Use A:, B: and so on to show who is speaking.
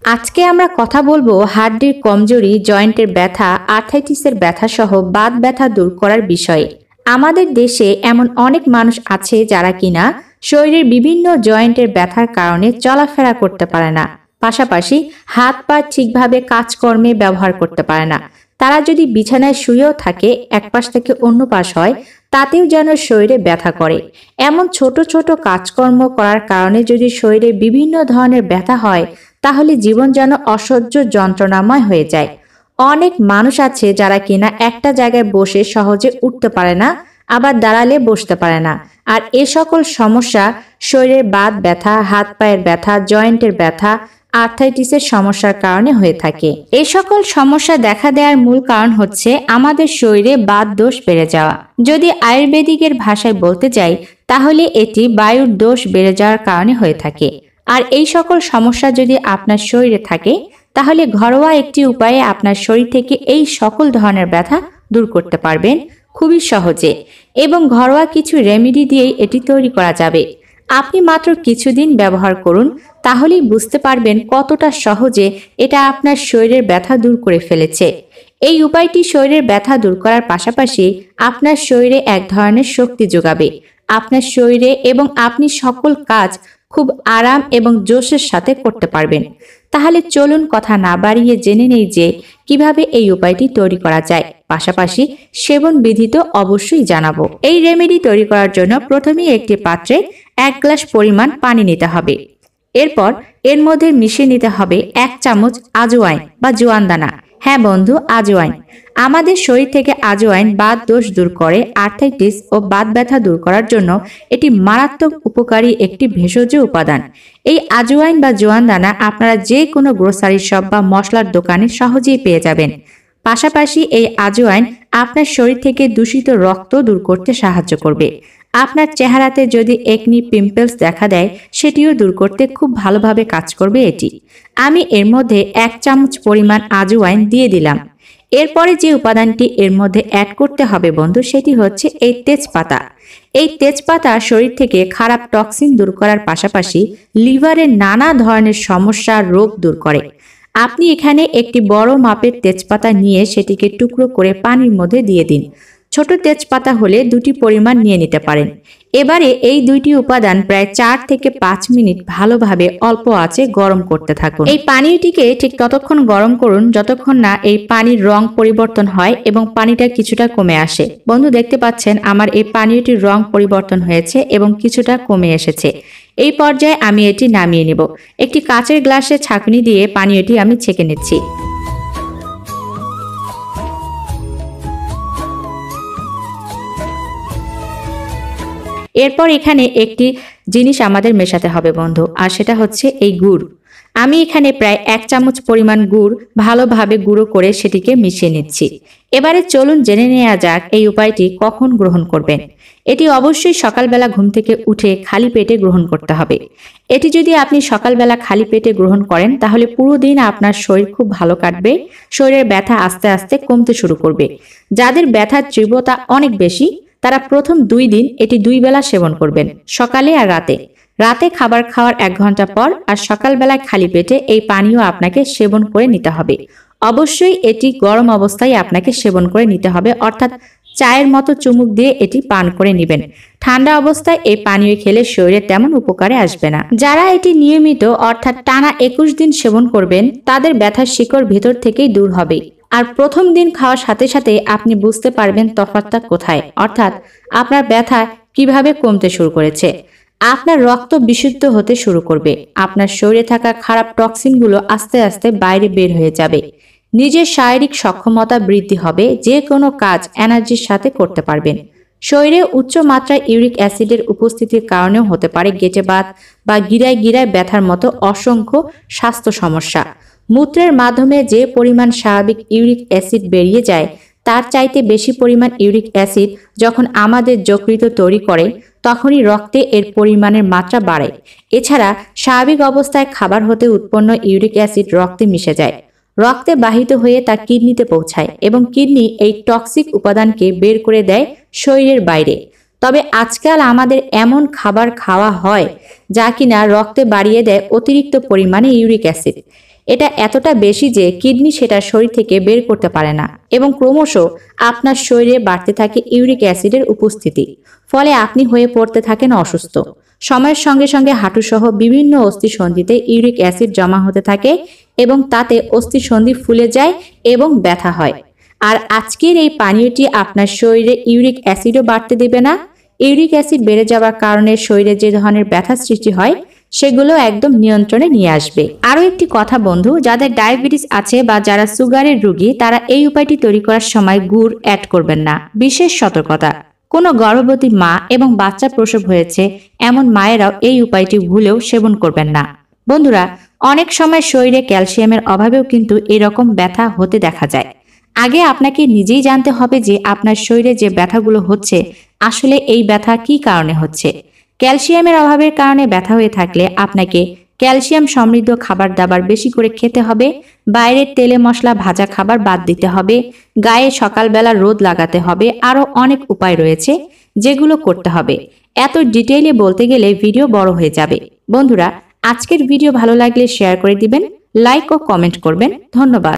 A: আজকে আমরা কথা বলবো হাড়ের কমজোরি, জয়েন্টের ব্যথা, আর্থ্রাইটিসের ব্যথা সহ বাত ব্যথা দূর করার বিষয়ে। আমাদের দেশে এমন অনেক মানুষ আছে যারা কিনা শরীরের বিভিন্ন জয়েন্টের ব্যথার কারণে চলাফেরা করতে পারে না, পাশাপাশি হাত পা ঠিকভাবে কাজকর্মে ব্যবহার করতে পারে না। তারা যদি বিছানায় শুয়েও থাকে, এক পাশ থেকে অন্য পাশ হয়, তাতেও যেন শরীরে ব্যথা করে। এমন ছোট ছোট কাজকর্ম করার কারণে যদি শরীরে বিভিন্ন ধরনের ব্যথা হয়, তাহলে জীবন যেন অসহ্য যন্ত্রণাময় হয়ে যায়। অনেক মানুষ আছে যারা কিনা একটা জায়গায় বসে সহজে উঠতে পারে না, আবার দাঁড়ালে বসতে পারে না। আর এ সকল সমস্যা শরীরের বাত ব্যথা, হাত পায়ের ব্যথা, জয়েন্টের ব্যথা, আর্থ্রাইটিসের সমস্যার কারণে হয়ে থাকে। এই সকল সমস্যা দেখা দেওয়ার মূল কারণ হচ্ছে আমাদের শরীরে বাত দোষ বেড়ে যাওয়া। যদি আয়ুর্বেদিকের ভাষায় বলতে যাই, তাহলে এটি বায়ুর দোষ বেড়ে যাওয়ার কারণে হয়ে থাকে। আর এই সকল সমস্যা যদি আপনার শরীরে থাকে, তাহলে ঘরোয়া একটি উপায়ে আপনার শরীর থেকে এই সকল ধরনের ব্যথা দূর করতে পারবেন খুবই সহজে, এবং ঘরোয়া কিছু রেমেডি দিয়েই এটি তৈরি করা যাবে। আপনি মাত্র কিছুদিন ব্যবহার করুন, তাহলেই বুঝতে পারবেন কতটা সহজে এটা আপনার শরীরের ব্যথা দূর করে ফেলেছে। এই উপায়টি শরীরের ব্যথা দূর করার পাশাপাশি আপনার শরীরে এক ধরনের শক্তি যোগাবে। আপনার শরীরে এবং আপনি সকল কাজ খুব আরাম এবং জোশের সাথে করতে পারবেন। তাহলে চলুন কথা না বাড়িয়ে জেনে নেই যে কিভাবে এই উপায়টি তৈরি করা যায়, পাশাপাশি সেবন বিধি তো অবশ্যই জানাবো। এই রেমেডি তৈরি করার জন্য প্রথমেই একটি পাত্রে 1 গ্লাস পরিমাণ পানি নিতে হবে। এরপর এর মধ্যে মিশিয়ে নিতে হবে 1 চামচ আজওয়াইন বা জোয়ান দানা। হ্যাঁ বন্ধু, আজওয়াইন। আমাদের শরীর থেকে আজওয়াইন বাত দোষ দূর করে, আর্থ্রাইটিস ও বাত ব্যথা দূর করার জন্য এটি মারাত্মক উপকারী একটি ভেষজ উপাদান। এই আজওয়াইন বা জোয়ান দানা আপনারা যে কোনো গ্রোসারি শপ বা মশলার দোকানে সহজেই পেয়ে যাবেন। পাশাপাশি এই আজওয়াইন আপনার শরীর থেকে দূষিত রক্ত দূর করতে সাহায্য করবে। আপনার চেহারাতে যদি একনি, পিম্পলস দেখা দেয়, সেটিও দূর করতে খুব ভালোভাবে কাজ করবে এটি। আমি এর মধ্যে 1 চামচ পরিমাণ আজওয়াইন দিয়ে দিলাম। এরপরে যে উপাদানটি এর মধ্যে অ্যাড করতে হবে বন্ধু, সেটি হচ্ছে এই তেজপাতা। এই তেজপাতা শরীর থেকে খারাপ টক্সিন দূর করার পাশাপাশি লিভারের নানা ধরনের সমস্যা, রোগ দূর করে। আপনি এখানে একটি বড় মাপের তেজপাতা নিয়ে সেটিকে টুকরো করে পানির মধ্যে দিয়ে দিন। ছোট তেজপাতা হলে 2টি পরিমাণ নিয়ে নিতে পারেন। এবারে এই 2টি উপাদান প্রায় 4 থেকে 5 মিনিট ভালোভাবে অল্প আঁচে গরম করতে থাকুন। এই পানিটিকে ঠিক ততক্ষণ গরম করুন যতক্ষণ না এই পানির রং পরিবর্তন হয় এবং পানিটা কিছুটা কমে আসে। বন্ধু, দেখতে পাচ্ছেন আমার এই পানীয়টির রং পরিবর্তন হয়েছে এবং কিছুটা কমে এসেছে। এই পর্যায়ে আমি এটি নামিয়ে নেব। একটি কাচের গ্লাসে ছাঁকনি দিয়ে পানীয়টি আমি ছেঁকে নিচ্ছি। এরপর এখানে একটি জিনিস আমাদের মেশাতে হবে বন্ধু, আর সেটা হচ্ছে এই গুড়। আমি এখানে প্রায় 1 চামচ পরিমাণ গুড় ভালোভাবে গুঁড়ো করে সেটিকে মিশিয়ে নিচ্ছি। এবারে চলুন জেনে নেওয়া যাক এই উপায়টি কখন গ্রহণ করবেন। এটি অবশ্যই সকালবেলা ঘুম থেকে উঠে খালি পেটে গ্রহণ করতে হবে। এটি যদি আপনি সকালবেলা খালি পেটে গ্রহণ করেন, তাহলে পুরো দিন আপনার শরীর খুব ভালো কাটবে। শরীরের ব্যথা আস্তে আস্তে কমতে শুরু করবে। যাদের ব্যথার তীব্রতা অনেক বেশি, তারা প্রথম 2 দিন এটি 2 বেলা সেবন করবেন, সকালে আর রাতে। রাতে খাবার খাওয়ার 1 ঘন্টা পর আর সকালবেলায় খালি পেটে এই পানীয় আপনাকে সেবন করে নিতে হবে। অবশ্যই এটি গরম অবস্থায় আপনাকে সেবন করে নিতে হবে, অর্থাৎ চায়ের মতো চুমুক দিয়ে এটি পান করে নেবেন। ঠান্ডা অবস্থায় এই পানীয় খেলে শরীরে তেমন উপকারে আসবে না। যারা এটি নিয়মিত অর্থাৎ টানা 21 দিন সেবন করবেন, তাদের ব্যথার শিকড় ভেতর থেকেই দূর হবে। আর প্রথম দিন খাওয়ার সাথে সাথে আপনি বুঝতে পারবেন তফাৎটা কোথায়, অর্থাৎ আপনার ব্যথা কিভাবে কমতে শুরু করেছে। আপনার রক্ত বিশুদ্ধ হতে শুরু করবে। আপনার শরীরে থাকা খারাপ টক্সিনগুলো আস্তে আস্তে বাইরে বের হয়ে যাবে। নিজের শারীরিক সক্ষমতা বৃদ্ধি হবে। যে কোনো কাজ এনার্জির সাথে করতে পারবেন। শরীরে উচ্চ মাত্রায় ইউরিক অ্যাসিডের উপস্থিতির কারণেও হতে পারে গেঁটে বাত বা গিরায় গিরায় ব্যথার মতো অসংখ্য স্বাস্থ্য সমস্যা। মূত্রের মাধ্যমে যে পরিমাণ স্বাভাবিক ইউরিক অ্যাসিড বেরিয়ে যায়, তার চাইতে বেশি পরিমাণ ইউরিক অ্যাসিড যখন আমাদের যকৃৎ তৈরি করে, তখনই রক্তে এর পরিমাণের মাত্রা বাড়ে। এছাড়া স্বাভাবিক অবস্থায় খাবার হতে উৎপন্ন ইউরিক অ্যাসিড রক্তে মিশে যায়, রক্তে বাহিত হয়ে তা কিডনিতে পৌঁছায় এবং কিডনি এই টক্সিক উপাদানকে বের করে দেয় শরীরের বাইরে। তবে আজকাল আমাদের এমন খাবার খাওয়া হয় যা কিনা রক্তে বাড়িয়ে দেয় অতিরিক্ত পরিমাণে ইউরিক অ্যাসিড। এটা এতটা বেশি যে কিডনি সেটা শরীর থেকে বের করতে পারে না এবং ক্রমশ আপনার শরীরে বাড়তে থাকে ইউরিক অ্যাসিডের উপস্থিতি। ফলে আপনি হয়ে পড়তে থাকেন অসুস্থ। সময়ের সঙ্গে সঙ্গে হাঁটুসহ বিভিন্ন অস্থিসন্ধিতে ইউরিক অ্যাসিড জমা হতে থাকে এবং তাতে অস্থিসন্ধি ফুলে যায় এবং ব্যথা হয়। আর আজকের এই পানীয়টি আপনার শরীরে ইউরিক অ্যাসিডও বাড়তে দেবে না। ইউরিক অ্যাসিড বেড়ে যাওয়ার কারণে শরীরে যে ধরনের ব্যথা সৃষ্টি হয় সেগুলো একদম নিয়ন্ত্রণে নিয়ে আসবে। আরও একটি কথা বন্ধু, যাদের ডায়াবেটিস আছে বা যারা সুগারের রোগী তারা এই উপায়টি তৈরি করার সময় গুড় অ্যাড করবেন না। বিশেষ সতর্কতা, কোনো গর্ভবতী মা এবং বাচ্চা প্রসব হয়েছে এমন মায়েরাও এই উপায়টি ভুলেও সেবন করবেন না। বন্ধুরা, অনেক সময় শরীরে ক্যালসিয়ামের অভাবেও কিন্তু এরকম ব্যথা হতে দেখা যায়। আগে আপনাকে নিজেই জানতে হবে যে আপনার শরীরে যে ব্যথাগুলো হচ্ছে আসলে এই ব্যথা কী কারণে হচ্ছে। ক্যালসিয়ামের অভাবের কারণে ব্যথা হয়ে থাকলে আপনাকে ক্যালসিয়াম সমৃদ্ধ খাবার দাবার বেশি করে খেতে হবে, বাইরের তেলে মশলা ভাজা খাবার বাদ দিতে হবে, গায়ে সকালবেলা রোদ লাগাতে হবে। আরও অনেক উপায় রয়েছে যেগুলো করতে হবে। এত ডিটেইলে বলতে গেলে ভিডিও বড় হয়ে যাবে। বন্ধুরা, আজকের ভিডিও ভালো লাগলে শেয়ার করে দিবেন, লাইক ও কমেন্ট করবেন। ধন্যবাদ।